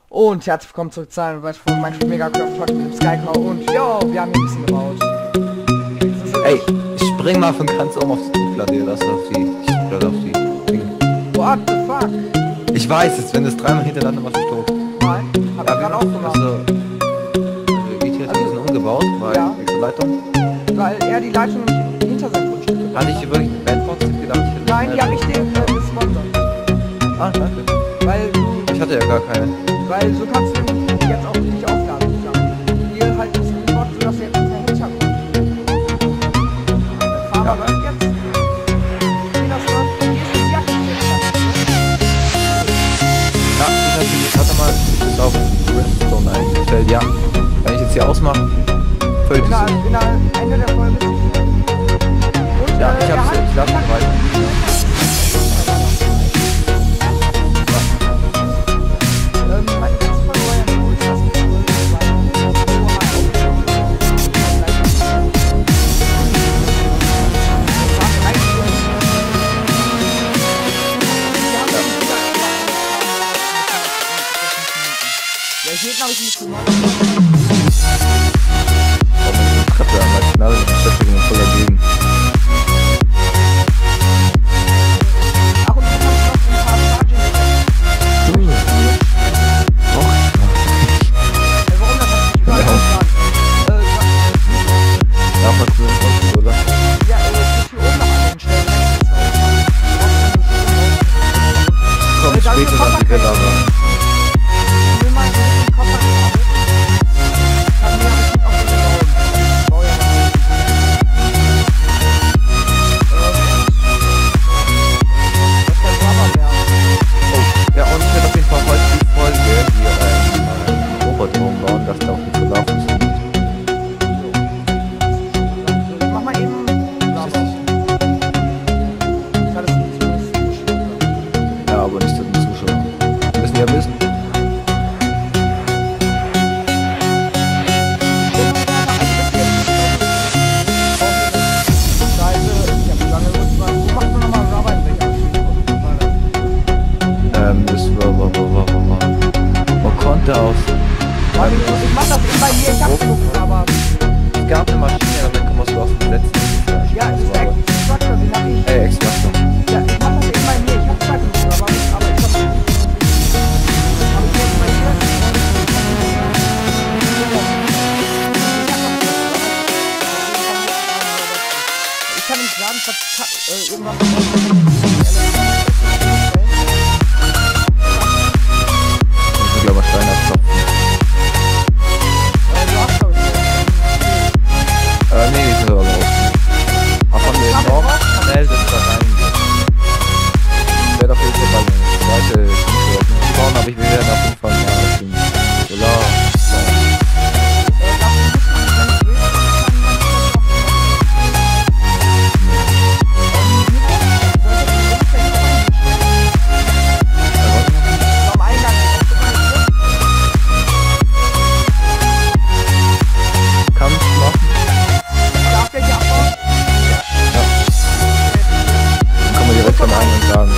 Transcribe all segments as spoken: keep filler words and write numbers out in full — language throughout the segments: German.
Und herzlich willkommen zurück zu einer weiteren Folge Minecraft Megacraft heute mit dem Skycar und yo, wir haben hier ein bisschen gebaut. Ey, ich spring mal von ganz oben aufs Flugplatz, hier, lass auf die, ich spring auf die Dinge. What the fuck? Ich weiß es, wenn du es dreimal hintereinander machst, ist tot. Nein, hab Ja, ich gerade auch gemacht. Also, also E T hat ein bisschen umgebaut, weil Ja. die Leitung. Weil er die Leitung nämlich hinter seinem Grundstück hat. Hatte ich hier wirklich eine Bandbox gedacht, ich hätte Nein, die habe ich dir äh, gesponsert. Ah, danke. Weil du, Ich hatte ja gar keine. weil so kannst du jetzt auch nicht aufladen zusammen. Hier halt das Wort, so dass er jetzt nicht mehr hinterkommt. Dann fahren Ja. wir halt jetzt. Wie das läuft, hier ist die Jacke. Ja, ich hatte jetzt, warte mal, ich bin auf Redstone eingestellt, ja. Wenn ich jetzt hier ausmache, völlig In der, in der Ende der Folge ist es. Und, Ja, äh, ich er hab's hat- jetzt, lass mich weiter. Ähm, meine letzte Folge war ja cool, dass wir die Folge ja, ich hätte, glaube ich, nicht gemacht. Komm, eine Treppe an der Knarre, die Beschäftigung ist voller Gegen. Ach, und du kannst noch ein paar Charging. Och, Äh, warum das hat sich überall Ja. aufgeladen? Äh, was- ja, auch mal cool im Kopf, oder? ja, äh, es ist hier oben noch an den Stellen. Komm, Äh, da ist später eine dann die Keller, aber. Ich will mal so ein bisschen Koffer haben. Kann mir bestimmt auch so bauen. Ich baue ja mal. Ähm, das ist der Rubberberg. Oh, ja, und ich werde auf jeden Fall heute die Folge hier ähm, Roboter umbauen, dass da auch nicht so laufen ist. Ich mach mal eben Rubber. Ich kann das nicht so. Ja, aber nicht zu den Zuschauern. Wir müssen ja wissen. Ähm, das war, war, war, war, war, war. Man konnte auf. Ich mach das eben bei mir, ich hab genug, aber Es gab eine Maschine, aber dann kann man so auf den letzten. ja, es ist der Extractor, den hab ich. Ey, Extraktor. Ja, ich mach das eben bei mir, ich hab zwei genug, aber, aber ich hab. Aber ich jetzt bei mir. Ich kann nicht sagen, was äh, irgendwas. Ich muss glaube ich Stein abklopfen. Äh, du hast, glaub ich, Äh, nee, die sind aber raus. Ach, haben wir noch schnell das da reingehen. Ich werde auf jeden Fall bei der Seite Teamshow bauen, aber ich will dann auf jeden Fall mal den Solar bauen. Kannst du machen? Dann kann man direkt am Eingang sagen.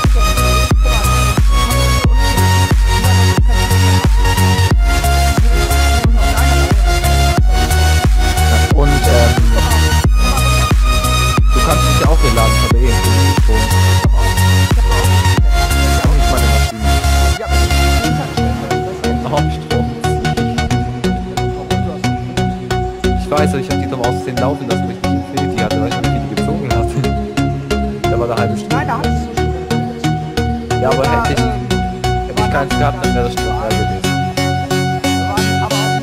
Und ähm, du kannst dich ja auch hier laden, aber eh einen Strom. Auch nicht meine Maschine. Auch Strom. Ich weiß, ich hab die dumm aussehen laufen lassen, weil ich nicht Infinity hatte, weil ich nicht die gezogen hatte. Da war der halbe Strom. Nein, da hattest du schon. Ja, aber hätte ich, äh, hätte ich keins gehabt, dann wäre das Strom leer gewesen. aber auch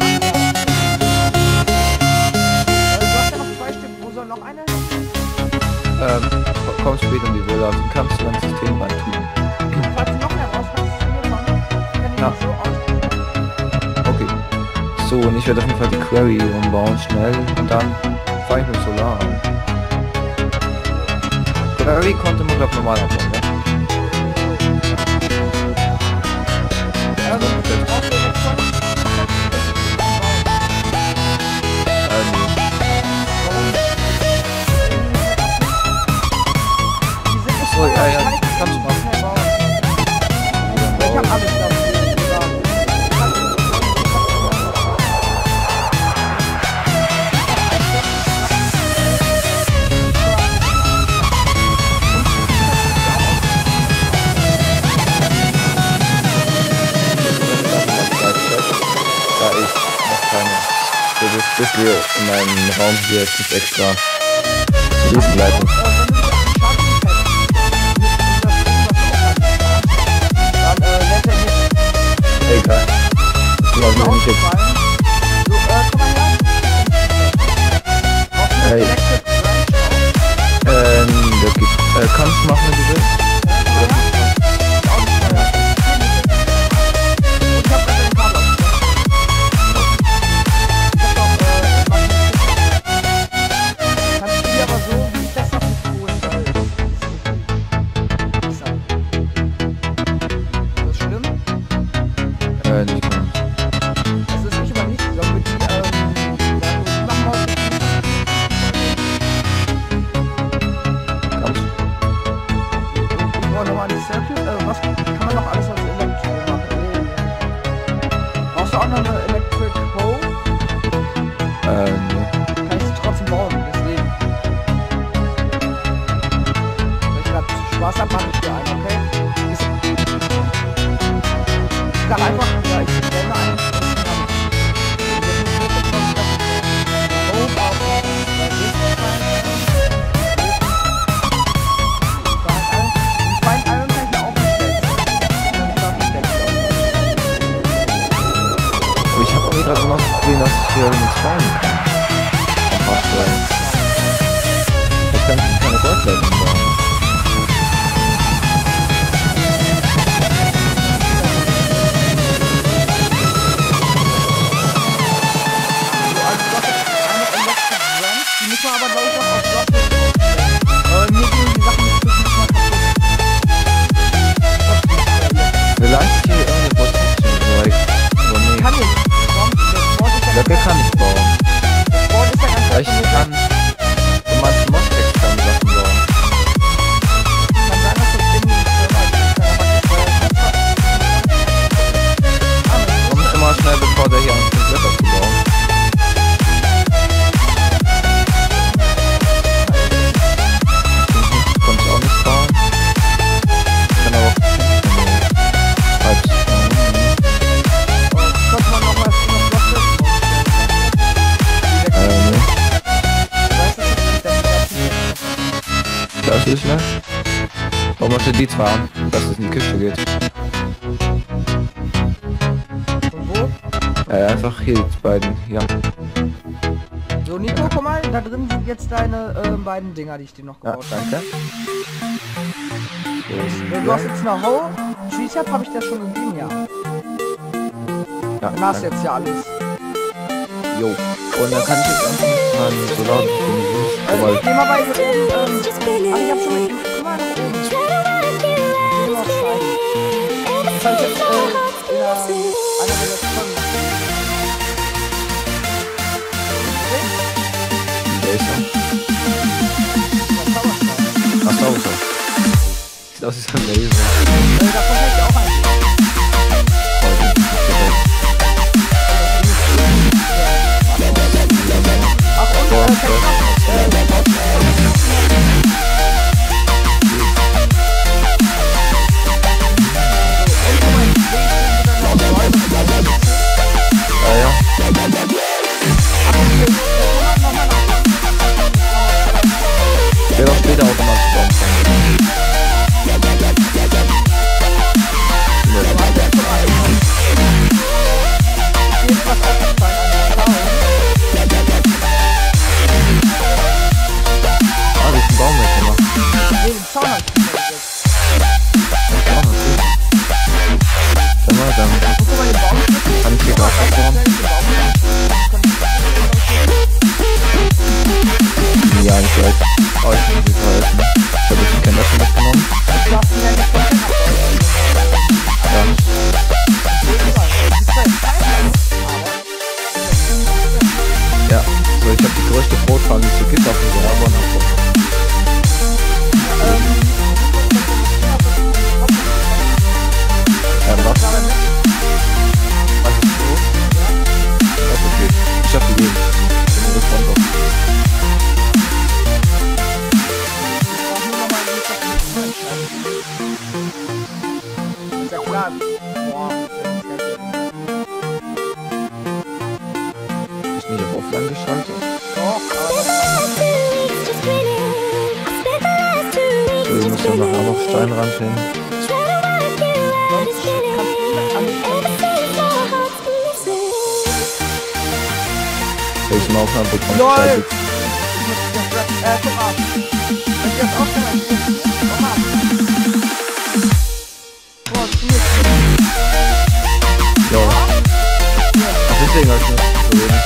du hast ja noch zwei Stück, wo soll noch eine? Ähm, komm später in die Villa, du kannst du dein System reintun. Falls du noch mehr brauchst, kannst du mir machen. Kann ich Ja. das so aus. Okay. So, und ich werde auf jeden Fall die Quarry umbauen, schnell, und dann fahre ich mit Solar an. Quarry konnte man, glaube ich, normal abbauen, ne? Also, du brauchst ja jetzt schon. Äh, nee. Die sind nicht So, ja, ja, kann ich kannst du machen. schnell bauen. Ich hab alles dafür. Das ist bis wir in meinem Raum hier jetzt nicht extra zu lesen bleiben. Egal. Das ist mal nicht jetzt. Hey. Ähm, das gibt. Äh, kannst du machen, wenn du willst? Äh, nicht mehr. Das ist nicht immer nicht, sollen wir die, ähm, machen wir heute. Kannst du? Ich brauche nochmal eine Circuit, äh, was kann man noch alles als Elektro machen? Brauchst du auch noch eine Electric Hoe? Äh, nee. Kann ich sie trotzdem bauen, deswegen. Wenn ich grad Spaß hab, mach ich dir einen, okay? Ich sag einfach, ja, ich stelle ein. Ich habe auch gerade noch gesehen, dass ich hier nichts bauen kann. Was denn? Ich kann keine Goldleitung bauen. Die müssen wir aber glaube ich auch auf Droplet. Aber mir gehen die Sachen nicht wirklich mal kaputt. Vielleicht hier irgendeine Protection, like, so nee. Kann ich. Das Board ist ja Blöcke kann ich bauen. Das Board ist ja ganz Vielleicht kann in manchen Modpacks kann ich Sachen bauen. Kann sein, dass das in den Server Und immer schnell, bevor der hier anfängt, Blöcke zu bauen. Konnte ich auch nicht bauen. Ich kann aber auch halb Könnte man noch was in das Block äh, nee. Weißt du, das ist nicht Das ist ne? Warum hast du die zwei an? Dass es in die Kiste geht. Und wo? Äh, einfach hier die beiden, ja. So, Nico, guck mal, da drin sind jetzt deine äh, beiden Dinger, die ich dir noch Ja, gebaut habe. danke. Äh, Du hast jetzt eine Hoe, Treetap habe ich dir schon gegeben, ja. Ja, Dann hast du danke. jetzt ja alles. Jo. Und dann kann ich jetzt einfach mal so laut ich bin Äh, nicht geh mal bei hier oben, ähm, ah, ich hab schon mit, guck mal nach oben. Geh mal schreiben. Das hab ich jetzt, äh, in der, einer der letzten Folgen. Ach so, so. Sieht aus wie so ein Laser. Äh, da kommt halt auch ein. Ach, und, äh, kennst du noch, Ah ja. Ich werde auch später automatisch bauen können. Schalter? Doch, aber So, ich muss ja noch auch noch Stein ranhängen. sonst kannst du an Welchen Aufnahmen bekommt LOL! Scheiße? Äh, guck mal. Wenn ich das auch schon mal guck mal. Boah, das ist Ja. Ach, deswegen hab ich noch so wenig.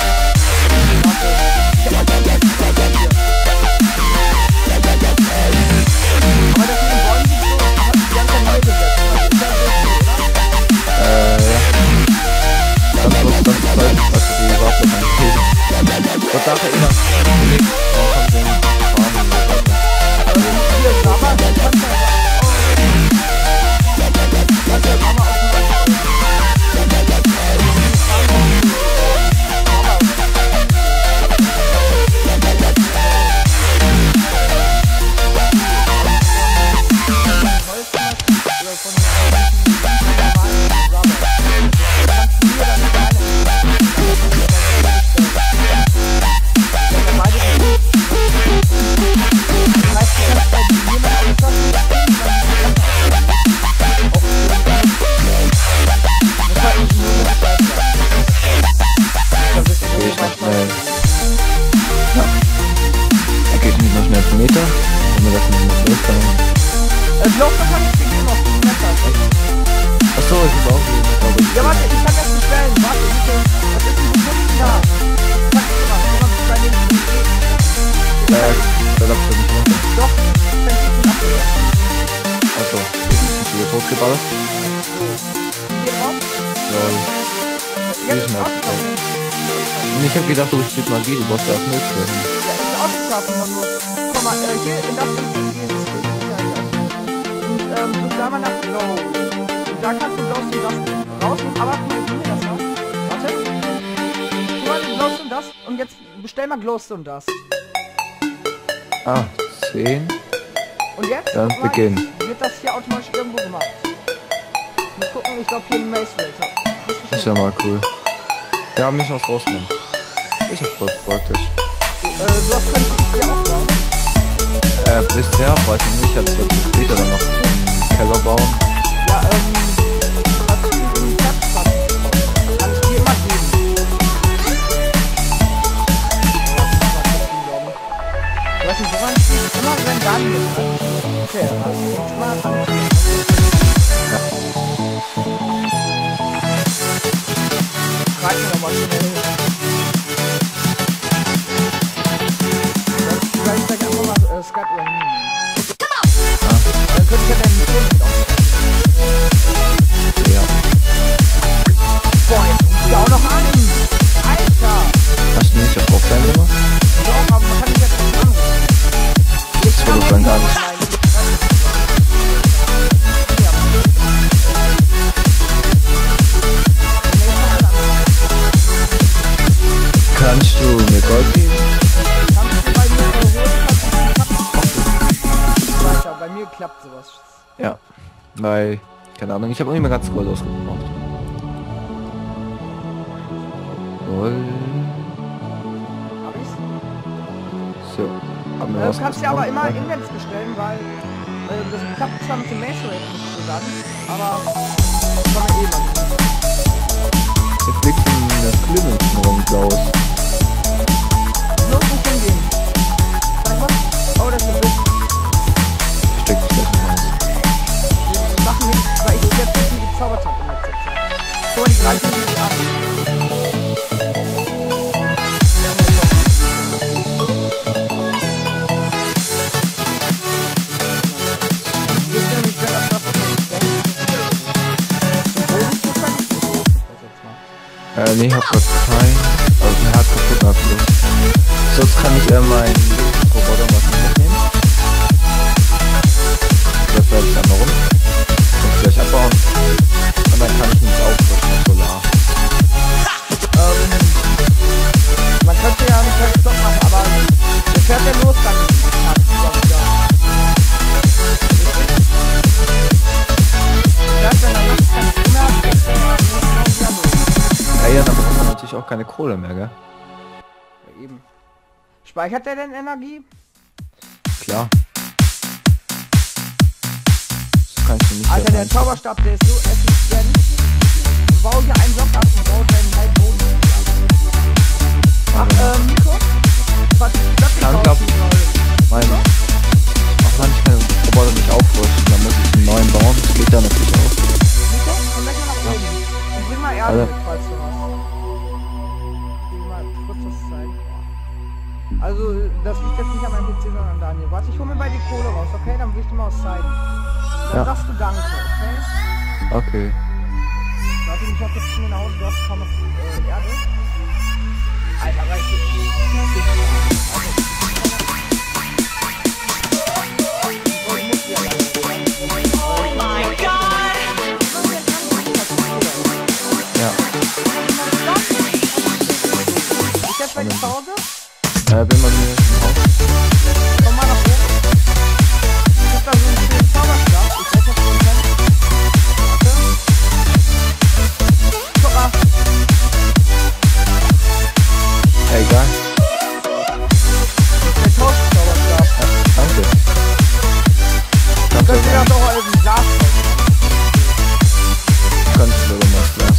Aber das mit den Bäumen sieht so, hat die ganze Zeit neu gesetzt. Äh, ja. Ganz kurz, ganz kurz, was die Waffe dann geht. Was darf er immer? Nichts. Man kann den Fahren und so weiter. Hier ist Lama, das kannst du einfach. Kannst du Lama auf dem Meter, wenn wir das nicht mehr los kann. Das Loch, da kann ich dir geben auf die Messer. Achso, ich muss auch gehen, glaube ich. Ja, warte, ich kann das bestellen. Warte, bitte. Was ist denn gefunden da? Sag ich mal, wenn man bestellen nicht geht. Ja, da darfst du nicht runter. Doch, dann geht's nicht ab. Achso, ist hier hochgeballert? Hier drauf? Ja, Jetzt ist mal. ausgeschlafen. Und ich hab gedacht, du bist Magie, du brauchst ja auch Milch werden. Ja, ist ausgeschlafen, man nur. Guck mal, äh, hier in das ist hier ist und ähm, du da mal nach Glow. Und da kannst du Glowstone das rausnehmen, aber guck mal, gib mir das noch. Warte. Guck mal, den Glowstone das und jetzt bestell mal Glowstone das. Ah, zehn. Und jetzt Dann guck mal, beginn. wird das hier automatisch irgendwo gemacht. Ich muss gucken, ich glaube hier ein Mace Racer. Das ist ja mal cool. Ja, mich noch rausnehmen. Ist ja voll praktisch. Äh, du hast keinen hier aufbauen. Äh, bisher weiß ich nicht, ich hatte später dann noch einen Keller bauen. Ja, ähm, was du im Platz hast, kann ich dir immer geben. Du weißt nicht, woran es liegt? Immer wenn Daniel hat. Okay, also jetzt mal an. Frag mir nochmal schnell. Vielleicht sag ich einfach mal äh, Skat oder nie. Dann könnte ich ja deinen Ton mit aufnehmen. Ja. Boah, jetzt rufst du auch noch an. Alter! Hast du nicht auf Offline gemacht? Doch, aber man kann nicht jetzt nicht anrufen. Das wurde dann gar nicht. Kannst du mir Gold geben? Kannst du bei mir holen? Weiter, bei mir klappt sowas. Ja. Weil, keine Ahnung, ich habe auch nicht mehr ganz Gold ausgebraucht. Gold. Hab ich's? So. Haben wir Äh, was du kannst ja aber immer gefunden? Indents bestellen, weil äh, das klappt zwar mit dem Mace Rate nicht so ganz, aber kann man eh mal. Jetzt fliegt in der Klimmung rum, Klaus. Los, muss hingehen. Sag mal. Oh, das ist ein Bild. Steck dich gleich noch aus. Wir machen nichts, weil ich jetzt nicht viel gezaubert habe in letzter Zeit. Guck mal, die greifen mich an. Wisst ihr nämlich, wer das was Äh, nee, ich hab grad keinen. Also, mir hat kaputt abgelöst. Sonst kann ich äh, meinen Roboter mal mitnehmen. Das werde ich einmal rum. Und gleich abbauen. Und dann kann ich mich aufrüsten auf Solar. Ähm, man könnte ja nicht ganz Stopp machen, aber der fährt ja los dann tagsüber wieder. Fährt, wenn er nachts keinen Strom mehr hat, fährt er wieder los. Ja, ja, dann bekommt man natürlich auch keine Kohle mehr, gell? eben. Speichert der denn Energie? Klar. Das kann ich dir nicht Alter, der sagen. Zauberstab, der ist so effizient. Du bau hier einen Block ab und bau deinen halben Boden ab. Ach, ähm, Nico? Was ich Blöcke Kann, glaub- tauschen soll. Mein, auch wenn ich meinen Roboter nicht aufrüsten, dann muss ich einen neuen bauen. Das geht dann natürlich auch. Nico, komm gleich mal nach oben. Und bring mal Erde Alter. mit, falls du hast. Bring mal kurz was zeigen. Also, das liegt jetzt nicht an meinem P C, sondern an Daniel. Warte, ich hol mir bei die Kohle raus, okay? Dann will ich dir mal was zeigen. Dann Ja. sagst du Danke, okay? Okay. Warte, ich hab jetzt zu mir nach Hause, du hast kaum noch äh, Erde. Alter, reicht Ja. Ist jetzt bei dir zu Hause? Äh, bin bei mir im Haus. Komm mal nach oben. Ich hab da so einen schönen Zauberstab. Ich weiß nicht, ob du den kennst. Warte. Guck mal. Ja, egal. Der Tauschzauberstab. Danke. Du Kannst könntest dir du das auch als ein Glas tauschen. kannst du sogar mal das Glas.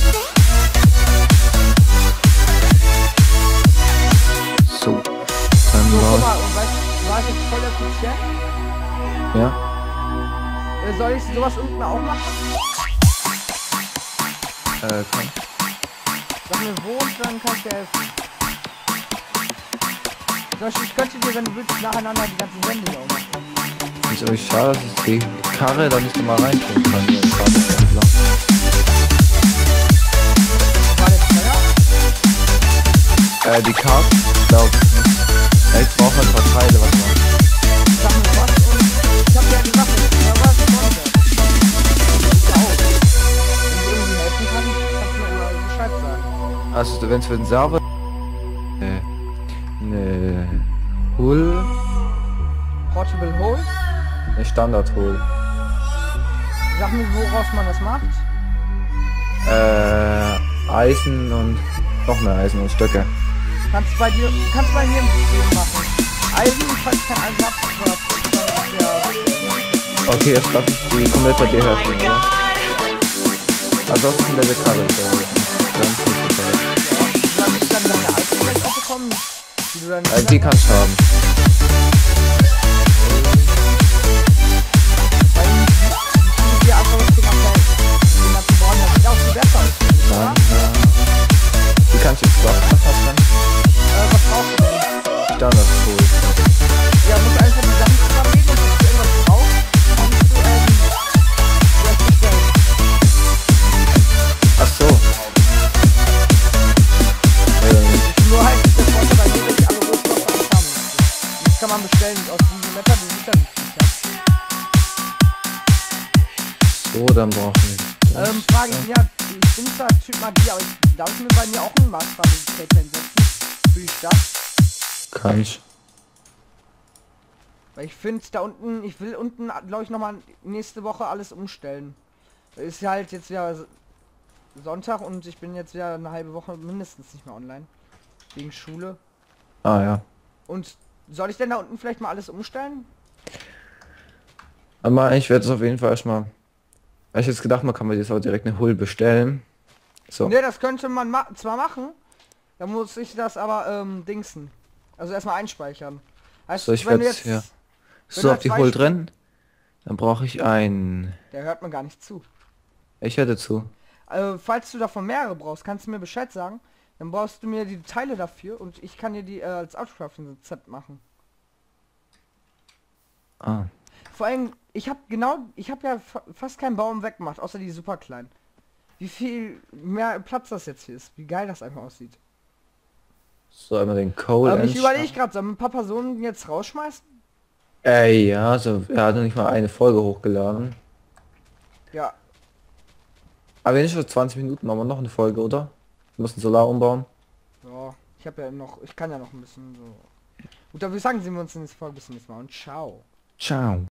So. Dann So, guck war mal. Und weißt du, war ich jetzt voll effizient? ja. Äh, Soll ich sowas unten auch machen? Äh, kann. Sag mir wo und dann kann ich dir helfen. Zum Beispiel, ich könnte dir, wenn du willst, nacheinander die ganzen Wände hier auch machen. Ist aber schade, dass ich die Karre da nicht mal reintun kann. Die Karre ist ja klar. War der teuer? Äh, die Karte, ich glaube nicht. Ja, ich brauche ein paar Teile, was man. Sag mir was und ich hab dir ja gesagt, ja was konnte. Ich auch. Wenn du irgendwie helfen kannst, kannst du mir immer Bescheid sagen. Also, wenn es für den Server äh, eine Hull, Portable Hole. eine Standard Hull. Sag mir, woraus man das macht. Äh, Eisen und noch mehr Eisen und Stöcke. Kannst bei dir, kannst bei mir im System machen. Eisen, falls ich kein Eisen hab, oder ja. Okay, jetzt darf ich die komplett bei dir herstellen, oder? Also das ist eine komplette Karre. So. Ganz gut gefallen. Dann ist dann deine alte vielleicht auch bekommen, die du dann... Also die kannst du haben. Weil die dir einfach was gemacht hat. Die ganzen Bauern, das sieht auch viel besser aus. Dann, Oder? äh, die kannst du jetzt was was hast du dann? Äh, was brauchst du denn? Standard Hull. Ja, musst einfach die Sachen zusammenlegen und wenn du irgendwas brauchst, kannst du, ähm, das bestellen. Ach so. Ähm, Nur halt, das wollte bei mir, dass ich alle Rohstoffe alles haben möchte. Das kann man bestellen aus diesem Wetter, die sind dann nicht ja. so, dann brauchen wir das. Ähm, Frage, ja, ich bin zwar Typ Magie, aber ich darf mir bei mir auch einen Maßstab hinsetzen für die Stadt. Kannst. Weil ich finde da unten, ich will unten, glaube ich, nochmal nächste Woche alles umstellen. Ist ja halt jetzt ja Sonntag und ich bin jetzt ja eine halbe Woche mindestens nicht mehr online. Wegen Schule. Ah ja. Und soll ich denn da unten vielleicht mal alles umstellen? Aber ich werde es auf jeden Fall erstmal. Ich hätte jetzt gedacht, man kann mir jetzt auch direkt eine Hull bestellen. So. Ne, das könnte man ma zwar machen. Da muss ich das aber ähm, dingsen. Also erstmal einspeichern. Heißt, So, ich wenn du werde jetzt... ja. wenn So du auf die zwei Hull St- drin. Dann brauche ich ein. Der hört mir gar nicht zu. Ich hätte zu. Äh, falls du davon mehrere brauchst, kannst du mir Bescheid sagen. Dann brauchst du mir die Teile dafür und ich kann dir die äh, als Outcrafting-Set machen. Ah. Vor allem, ich habe genau, ich habe ja fa fast keinen Baum weggemacht, außer die super kleinen. Wie viel mehr Platz das jetzt hier ist, wie geil das einfach aussieht. So, einmal den Coal. Aber ich Engine. überlege gerade, sollen ein paar Personen jetzt rausschmeißen? Ey, ja, also er hat noch nicht mal eine Folge hochgeladen. Ja, Aber wenn nicht für zwanzig Minuten machen wir noch eine Folge, oder? Wir müssen Solar umbauen. ja, ich habe ja noch, ich kann ja noch ein bisschen so. Gut, dann würde ich sagen, sehen wir uns in der Folge bis zum nächsten Mal und ciao. Ciao.